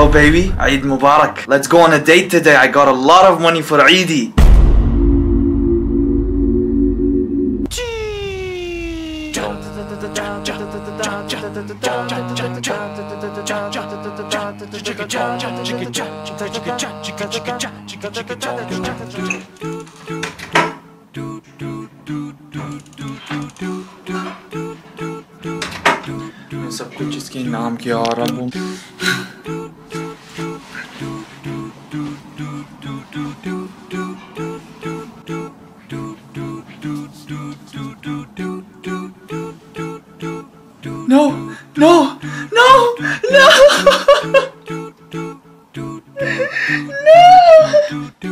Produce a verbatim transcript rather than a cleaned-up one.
go, baby. Eid Mubarak. Let's go on a date today. I got a lot of money for Eid. सब कुछ इसके नाम के और अब No, no, no, no, no.